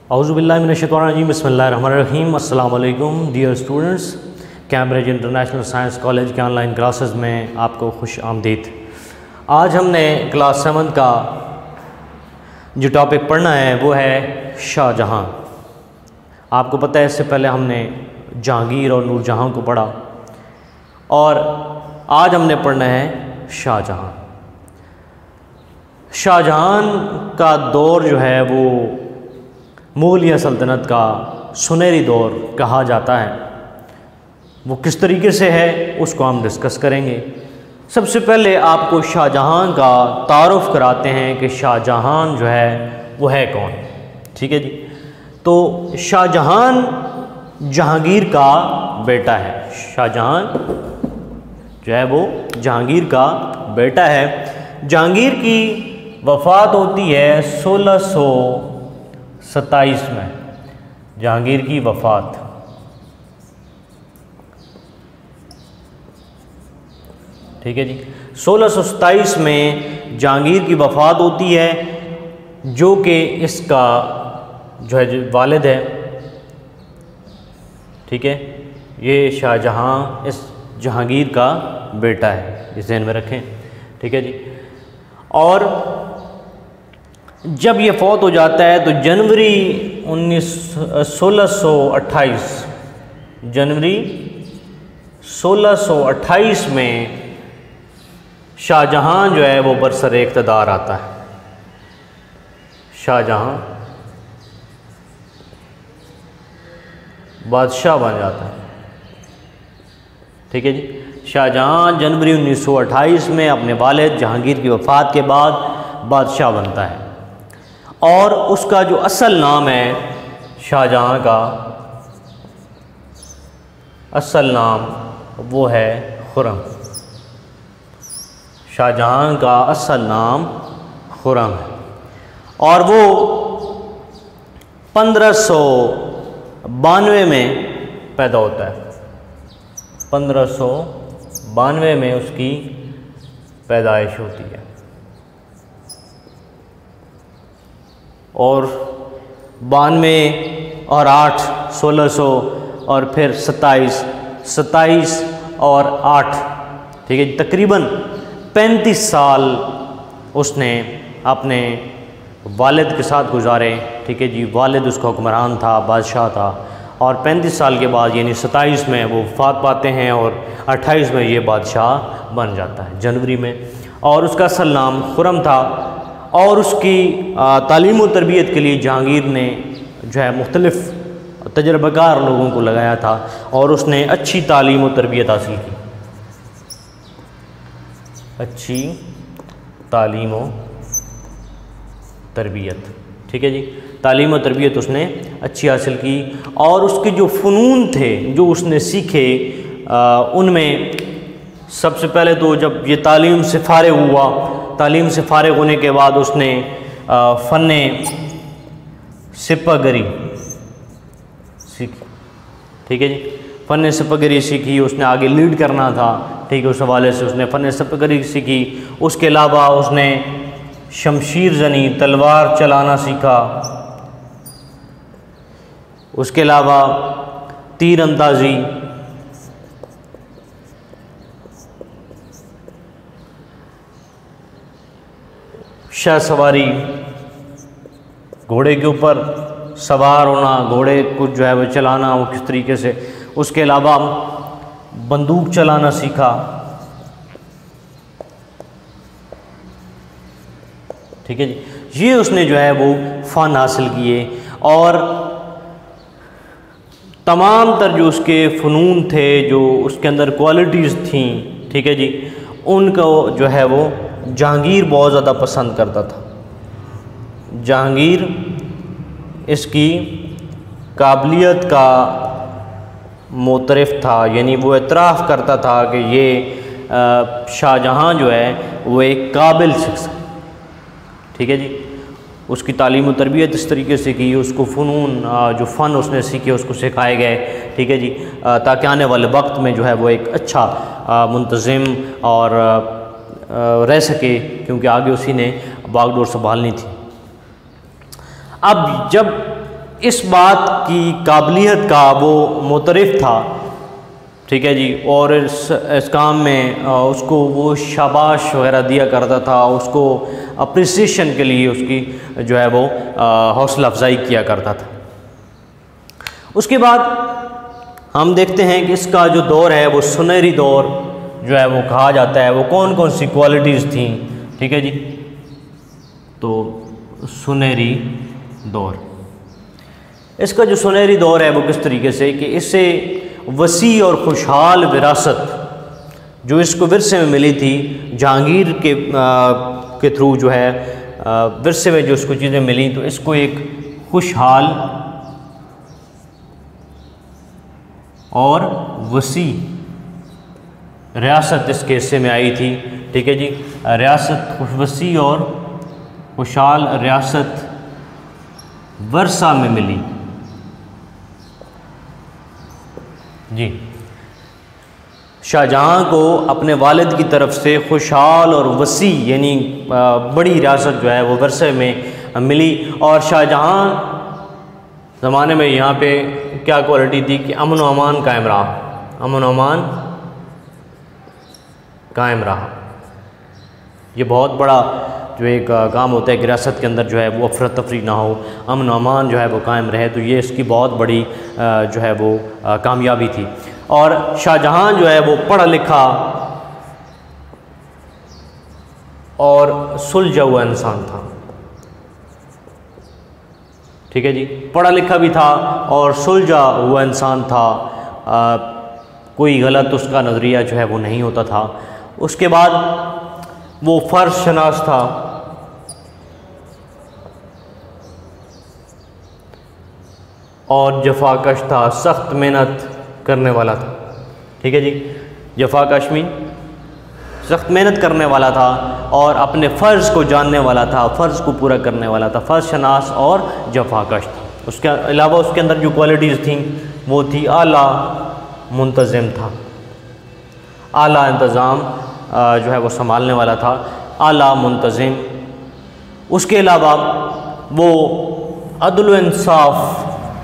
औज़ुबिल्लाहि मिनश्शैतानिर्रजीम बिस्मिल्लाहिर्रहमानिर्रहीम। अस्सलाम वालेकुम dear students, Cambridge international science college के ऑनलाइन क्लासेस में आपको खुश आमदीद। आज हमने क्लास 7 का जो टॉपिक पढ़ना है वो है शाहजहाँ। आपको पता है इससे पहले हमने जहांगीर और नूरजहाँ को पढ़ा और आज हमने पढ़ना है शाहजहाँ। शाहजहाँ का दौर जो है वो मुग़लिया सल्तनत का सुनहरी दौर कहा जाता है। वो किस तरीके से है उसको हम डिस्कस करेंगे। सबसे पहले आपको शाहजहाँ का तारुफ़ कराते हैं कि शाहजहाँ जो है वो है कौन। ठीक है जी। तो शाहजहाँ जहांगीर का बेटा है। शाहजहाँ जो है वो जहांगीर का बेटा है। जहांगीर की वफ़ात होती है 1627 में। जहांगीर की वफ़ात ठीक है जी 1627 में जहांगीर की वफ़ात होती है, जो कि इसका जो है वालिद है। ठीक है, ये शाहजहाँ इस जहांगीर का बेटा है, इस ध्यान में रखें। ठीक है जी। और जब ये फौत हो जाता है तो जनवरी 1628 में शाहजहाँ जो है वो बरसरे इक़्तिदार आता है। शाहजहाँ बादशाह बन जाता है। ठीक है जी। शाहजहाँ जनवरी 1928 में अपने वालिद जहांगीर की वफ़ात के बाद बादशाह बनता है और उसका जो असल नाम है शाहजहाँ का असल नाम वो है खुर्रम। शाहजहाँ का असल नाम खुर्रम है और वो 1592 में पैदा होता है। 1592 में उसकी पैदाइश होती है और 92 और 8 1600 और फिर 27 और 8 ठीक है, तकरीबन 35 साल उसने अपने वालिद के साथ गुजारे। ठीक है जी। वालिद उसका हुक्मरान था, बादशाह था और 35 साल के बाद यानी 27 में वो वफ़ात पाते हैं और 28 में ये बादशाह बन जाता है जनवरी में। और उसका असल नाम खुर्रम था और उसकी तालीम व तरबियत के लिए जहांगीर ने जो है मुख्तलिफ़ तजर्बाकार लोगों को लगाया था और उसने अच्छी तालीम व तरबियत हासिल की। अच्छी तालीम व तरबियत। ठीक है जी। तालीम व तरबियत उसने अच्छी हासिल की और उसके जो फ़नून थे जो उसने सीखे उनमें सबसे पहले तो जब ये तालीम से फ़ारिग़ हुआ, तालीम से फ़ारिग़ होने के बाद उसने फ़न सिपागरी सीखी। ठीक है जी। फ़न सिपागरी सीखी, उसने आगे लीड करना था। ठीक है, उस हवाले से उसने फ़न सिपागरी सीखी। उसके अलावा उसने शमशीर जनी तलवार चलाना सीखा। उसके अलावा तीर अंदाज़ी, शाह सवारी, घोड़े के ऊपर सवार होना, घोड़े को जो है वो चलाना वो किस तरीके से। उसके अलावा बंदूक चलाना सीखा। ठीक है जी। ये उसने जो है वो फ़न हासिल किए और तमाम तर जो उसके फ़नून थे, जो उसके अंदर क्वालिटीज़ थी, ठीक है जी, उनको जो है वो जहांगीर बहुत ज़्यादा पसंद करता था। जहांगीर इसकी काबिलियत का मोतरफ़ था, यानी वो एतराफ़ करता था कि ये शाहजहाँ जो है वो एक काबिल शख्स है। ठीक है जी। उसकी तालीम व तरबियत इस तरीके से की, उसको फ़नून जो फ़न उसने सीखे उसको सिखाए गए। ठीक है जी। ताकि आने वाले वक्त में जो है वो एक अच्छा मुंतज़िम और रह सके, क्योंकि आगे उसी ने बागडोर संभालनी थी। अब जब इस बात की काबिलियत का वो मुतरिफ था, ठीक है जी, और इस काम में उसको वो शाबाश वगैरह दिया करता था, उसको अप्रिसिएशन के लिए उसकी जो है वो हौसला अफजाई किया करता था। उसके बाद हम देखते हैं कि इसका जो दौर है वो सुनहरी दौर जो है वो कहा जाता है। वो कौन कौन सी क्वालिटीज़ थी, ठीक है जी। तो सुनहरी दौर, इसका जो सुनहरी दौर है वो किस तरीके से कि इससे वसी और खुशहाल विरासत जो इसको विरसे में मिली थी जहांगीर के थ्रू जो है विरसे में जो इसको चीज़ें मिली, तो इसको एक खुशहाल और वसी रियासत इसके हिस्से में आई थी, ठीक है जी। रियासत वसी और खुशहाल रियासत वर्षा में मिली जी। शाहजहां को अपने वालिद की तरफ से खुशहाल और वसी यानी बड़ी रियासत जो है वो वर्षे में मिली। और शाहजहां ज़माने में यहाँ पे क्या क्वालिटी थी कि अमन व अमान कायम रहा, अमन व अमान कायम रहा। ये बहुत बड़ा जो एक काम होता है कि रियासत के अंदर जो है वो अफरा तफरी ना हो, अमन व अमान जो है वो कायम रहे, तो ये इसकी बहुत बड़ी जो है वो कामयाबी थी। और शाहजहां जो है वो पढ़ा लिखा और सुलझा हुआ इंसान था, ठीक है जी। पढ़ा लिखा भी था और सुलझा हुआ इंसान था, कोई गलत उसका नज़रिया जो है वो नहीं होता था। उसके बाद वो फ़र्ज शनास था, और जफाकश था, सख्त मेहनत करने वाला था, ठीक है जी। जफाकश में सख्त मेहनत करने वाला था और अपने फ़र्ज़ को जानने वाला था, फ़र्ज़ को पूरा करने वाला था, फ़र्ज़ शनास और जफाकश था। उसके अलावा उसके अंदर जो क्वालिटीज़ थी वो थी आला मुंतज़िम था, आला इंतज़ाम जो है वो संभालने वाला था, आला मुंतज़िम। उसके अलावा वो अदल व इंसाफ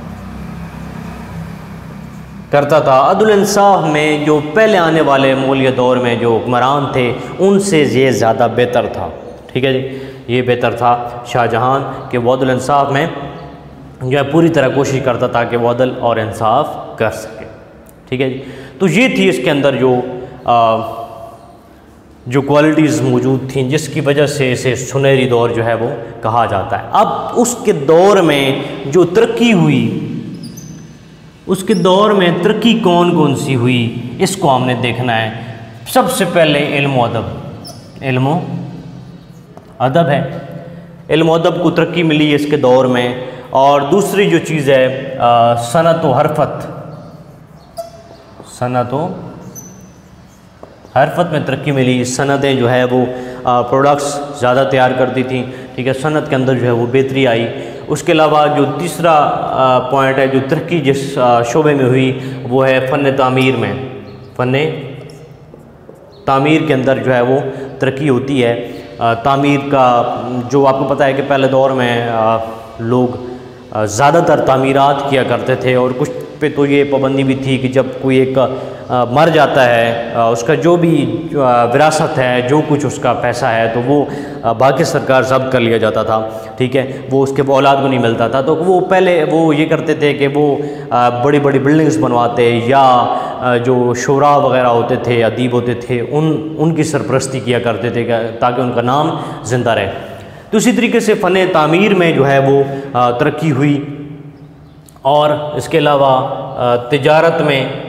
करता था। अदल इंसाफ में जो पहले आने वाले मौलिया दौर में जो हुक्मरान थे उनसे ये ज़्यादा बेहतर था, ठीक है जी। ये बेहतर था शाहजहां कि वो अदल इंसाफ में जो है पूरी तरह कोशिश करता था कि वो अदल और इंसाफ कर सके, ठीक है जी। तो ये थी इसके अंदर जो क्वालिटीज़ मौजूद थी जिसकी वजह से इसे सुनहरी दौर जो है वो कहा जाता है। अब उसके दौर में जो तरक्की हुई, उसके दौर में तरक्की कौन कौन सी हुई इसको हमने देखना है। सबसे पहले इल्म अदब, इल्म अदब है, इल्म अदब को तरक्की मिली इसके दौर में। और दूसरी जो चीज़ है सनत व हरफत, सनत व हरफत में तरक्की मिली। सनतें जो है वो प्रोडक्ट्स ज़्यादा तैयार करती थी, ठीक है, सनत के अंदर जो है वो बेहतरी आई। उसके अलावा जो तीसरा पॉइंट है जो तरक्की जिस शोबे में हुई वो है फ़न तामीर में, फ़न तामीर के अंदर जो है वो तरक्की होती है। तामीर का जो आपको पता है कि पहले दौर में लोग ज़्यादातर तामीरात किया करते थे, और कुछ पे तो ये पाबंदी भी थी कि जब कोई एक मर जाता है उसका जो भी विरासत है, जो कुछ उसका पैसा है, तो वो बाकी सरकार जब्त कर लिया जाता था, ठीक है, वो उसके औलाद को नहीं मिलता था। तो वो पहले वो ये करते थे कि वो बड़ी बड़ी बिल्डिंग्स बनवाते, या जो शुरा वगैरह होते थे, अदीब होते थे, उनकी सरपरस्ती किया करते थे ताकि उनका नाम ज़िंदा रहे। तो इसी तरीके से फ़न तामीर में जो है वो तरक्की हुई। और इसके अलावा तिजारत में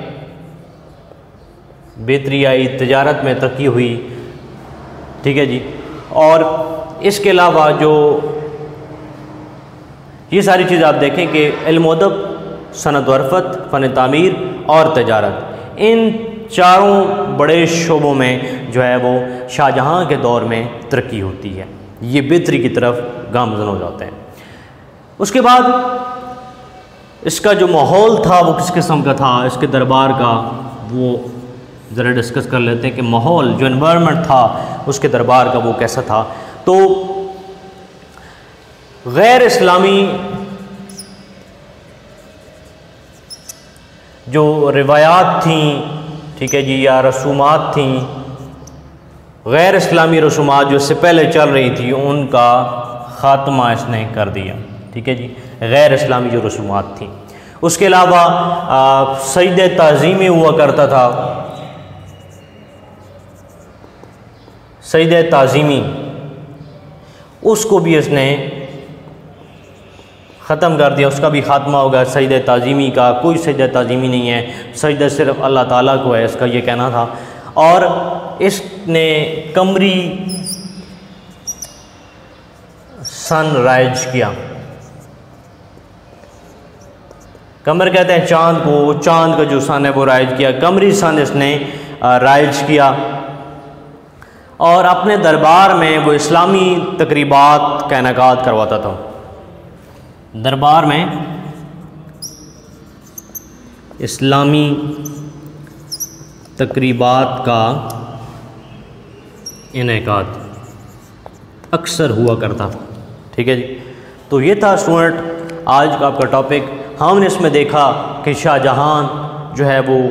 बेहतरी आई, तिजारत में तरक्की हुई, ठीक है जी। और इसके अलावा जो ये सारी चीज़ आप देखें कि इल्म अदब, सनत व हरफत, फ़न तामीर और तिजारत, इन चारों बड़े शोबों में जो है वो शाहजहां के दौर में तरक्की होती है, ये बेहतरी की तरफ गामज़न हो जाते हैं। उसके बाद इसका जो माहौल था वो किस किस्म का था, इसके दरबार का, वो ज़रा डिस्कस कर लेते हैं कि माहौल जो एनवायरनमेंट था उसके दरबार का वो कैसा था। तो गैर इस्लामी जो रिवायात थीं, ठीक है जी, या रसूमात थीं, गैर इस्लामी रसूमात जो इससे पहले चल रही थी, उनका ख़ात्मा इसने कर दिया। ठीक है जी, गैर इस्लामी जो रसूमात थीं। उसके अलावा सजदे ताज़ीमी हुआ करता था, सजदे ताज़ीमी, उसको भी इसने ख़त्म कर दिया, उसका भी ख़ात्मा होगा। सजदे ताज़ीमी का कोई सजदा ताज़ीमी नहीं है, सजदा सिर्फ़ अल्लाह ताला को है, इसका ये कहना था। और इसने कमरी सन राइज किया। कमर कहते हैं चाँद को, चाँद का जो सन है वो राइज किया, कमरी सन इसने राइज किया। और अपने दरबार में वो इस्लामी तकरीबात का इनेकाद करवाता था। दरबार में इस्लामी तकरीबात का इनेकाद अक्सर हुआ करता था। ठीक है जी, तो ये था स्टूडेंट आज का आपका टॉपिक। हमने इसमें देखा कि शाहजहां जो है वो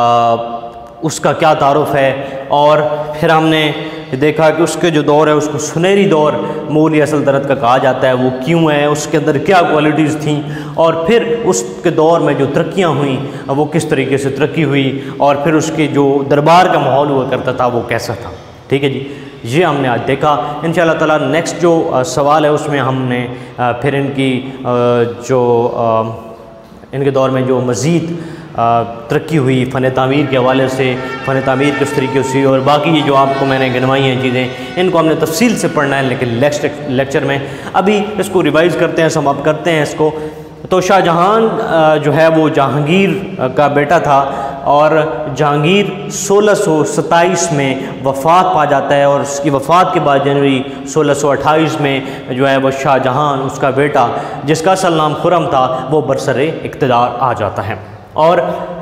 उसका क्या तारुफ है, और फिर हमने देखा कि उसके जो दौर है उसको सुनहरी दौर मुग़ली सल्तनत का कहा जाता है, वो क्यों है, उसके अंदर क्या क्वालिटीज़ थी, और फिर उसके दौर में जो तरक्कियाँ हुई वो किस तरीके से तरक्की हुई, और फिर उसके जो दरबार का माहौल हुआ करता था वो कैसा था। ठीक है जी, ये हमने आज देखा। इंशाअल्लाह ताला नेक्स्ट जो सवाल है उसमें हमने फिर इनकी जो इनके दौर में जो मज़ीद तरक्की हुई फ़न तामीर के हवाले से, फ़न तामीर किस तरीके से, और बाकी ये जो आपको मैंने गिनवाई हैं चीज़ें, इनको हमने तफसील से पढ़ना है, लेकिन नेक्स्ट लेक्चर में अभी इसको रिवाइज़ करते हैं, समाप्त करते हैं इसको। तो शाहजहां जो है वो जहांगीर का बेटा था, और जहांगीर 1627 में वफ़ात पा जाता है, और उसकी वफ़ात के बाद जनवरी 1628 में जो है वो शाहजहां उसका बेटा, जिसका असल नाम खुरम था, वो बरसरे इक़्तिदार आ जाता है। और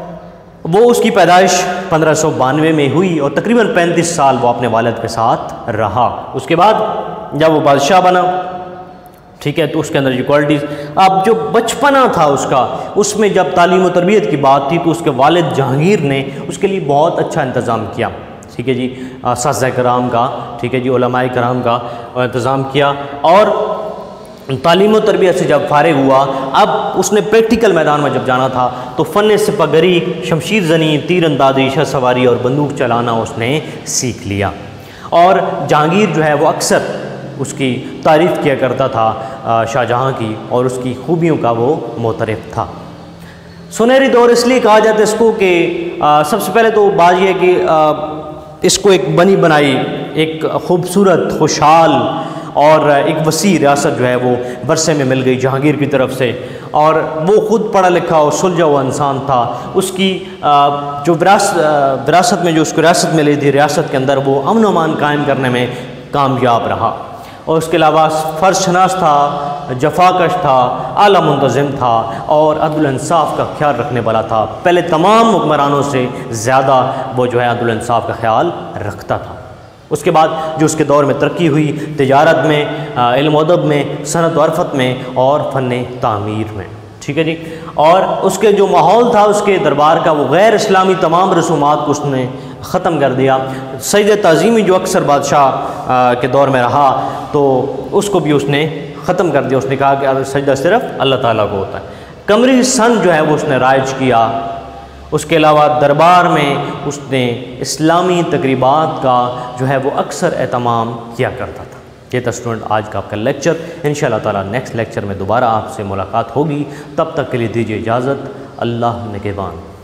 वो उसकी पैदाइश 1592 में हुई, और तकरीबन 35 साल वो अपने वालिद के साथ रहा। उसके बाद जब वो बादशाह बना, ठीक है, तो उसके अंदर जो क्वालिटीज़, अब जो बचपना था उसका, उसमें जब तालीम और तरबियत की बात थी तो उसके वालिद जहांगीर ने उसके लिए बहुत अच्छा इंतज़ाम किया। ठीक है जी, साज़ा कराम का, ठीक है जी, उलमाए कराम का इंतज़ाम किया। और तालीम और तरबियत से जब फारिग हुआ, अब उसने प्रैक्टिकल मैदान में जब जाना था तो फ़न सिपागरी, शमशीर जनी, तीर अंदाज़ी, शह सवारी और बंदूक चलाना उसने सीख लिया। और जहांगीर जो है वो अक्सर उसकी तारीफ़ किया करता था शाहजहां की, और उसकी खूबियों का वो मोतरफ़ था। सुनहरी दौर इसलिए कहा जाता है इसको कि सबसे पहले तो बात यह है कि इसको एक बनी बनाई, एक खूबसूरत, खुशहाल और एक वसी रियासत जो है वो वर्षे में मिल गई जहांगीर की तरफ से। और वो ख़ुद पढ़ा लिखा और सुलझा हुआ इंसान था। उसकी जो विरासत में जो उसको रियासत मिली थी, रियासत के अंदर वो अमन व अमान कायम करने में कामयाब रहा। और उसके अलावा फ़र्शनास था, जफाकश था, आला मुंतज़िम था, और अदल इंसाफ़ का ख्याल रखने वाला था। पहले तमाम हुक्मरानों से ज़्यादा वो जो है अदल इंसाफ़ का ख्याल रखता था। उसके बाद जो उसके दौर में तरक्की हुई तिजारत में, इल्म व अदब में, सनत व अरफत में, और फ़न तामीर में। ठीक है जी, और उसके जो माहौल था उसके दरबार का, वो गैर इस्लामी तमाम रसूमात को उसने ख़त्म कर दिया। सजदे ताज़ीमी जो अक्सर बादशाह के दौर में रहा, तो उसको भी उसने ख़त्म कर दिया। उसने कहा कि सजदा सिर्फ़ अल्लाह ताला को होता है। कमरी सन जो है वो उसने राइज किया। उसके अलावा दरबार में उसने इस्लामी तकरीबात का जो है वो अक्सर एहतमाम किया करता था। ये था स्टूडेंट आज का आपका लेक्चर। इंशाअल्लाह ताला नेक्स्ट लेक्चर में दोबारा आपसे मुलाकात होगी। तब तक के लिए दीजिए इजाज़त। अल्लाह निगहबान।